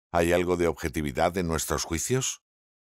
¿Hay algo de objetividad en nuestros juicios?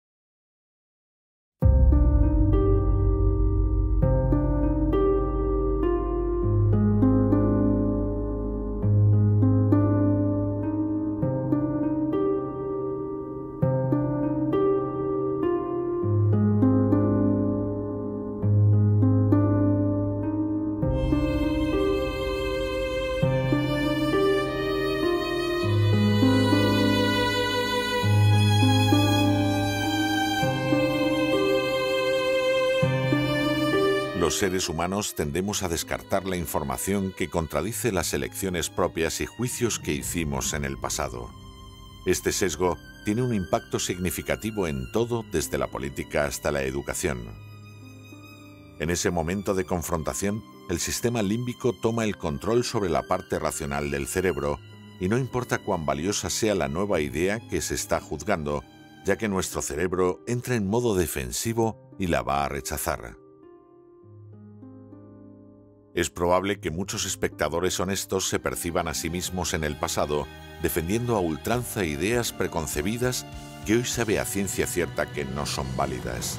Los seres humanos tendemos a descartar la información que contradice las elecciones propias y juicios que hicimos en el pasado. Este sesgo tiene un impacto significativo en todo, desde la política hasta la educación. En ese momento de confrontación, el sistema límbico toma el control sobre la parte racional del cerebro y no importa cuán valiosa sea la nueva idea que se está juzgando, ya que nuestro cerebro entra en modo defensivo y la va a rechazar. Es probable que muchos espectadores honestos se perciban a sí mismos en el pasado defendiendo a ultranza ideas preconcebidas que hoy sabe a ciencia cierta que no son válidas.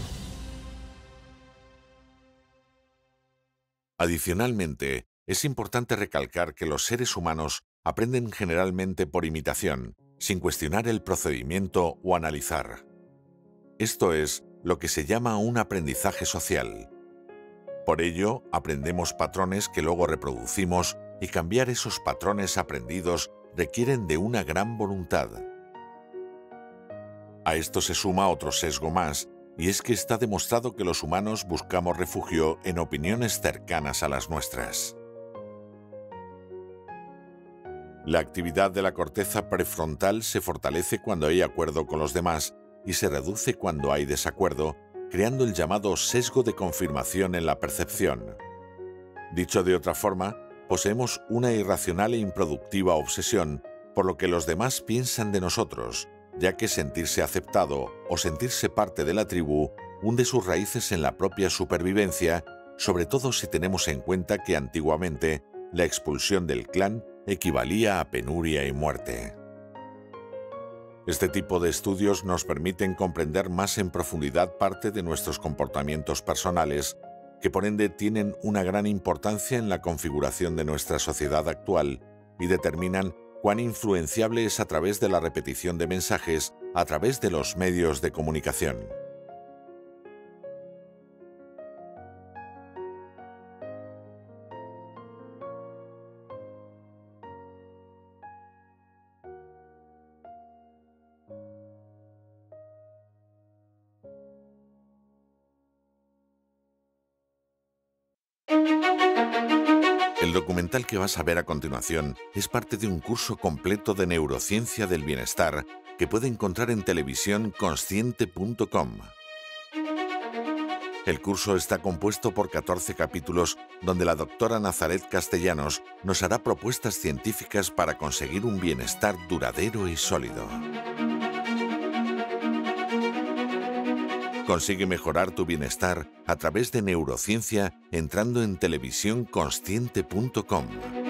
Adicionalmente, es importante recalcar que los seres humanos aprenden generalmente por imitación, sin cuestionar el procedimiento o analizar. Esto es lo que se llama un aprendizaje social. Por ello, aprendemos patrones que luego reproducimos y cambiar esos patrones aprendidos requieren de una gran voluntad. A esto se suma otro sesgo más, y es que está demostrado que los humanos buscamos refugio en opiniones cercanas a las nuestras. La actividad de la corteza prefrontal se fortalece cuando hay acuerdo con los demás y se reduce cuando hay desacuerdo, creando el llamado sesgo de confirmación en la percepción. Dicho de otra forma, poseemos una irracional e improductiva obsesión por lo que los demás piensan de nosotros, ya que sentirse aceptado o sentirse parte de la tribu hunde sus raíces en la propia supervivencia, sobre todo si tenemos en cuenta que antiguamente la expulsión del clan equivalía a penuria y muerte. Este tipo de estudios nos permiten comprender más en profundidad parte de nuestros comportamientos personales, que por ende tienen una gran importancia en la configuración de nuestra sociedad actual y determinan cuán influenciable es a través de la repetición de mensajes a través de los medios de comunicación. El documental que vas a ver a continuación es parte de un curso completo de neurociencia del bienestar que puede encontrar en televisión consciente.com. El curso está compuesto por 14 capítulos donde la doctora Nazaret Castellanos nos hará propuestas científicas para conseguir un bienestar duradero y sólido. Consigue mejorar tu bienestar a través de neurociencia entrando en televisiónconsciente.com.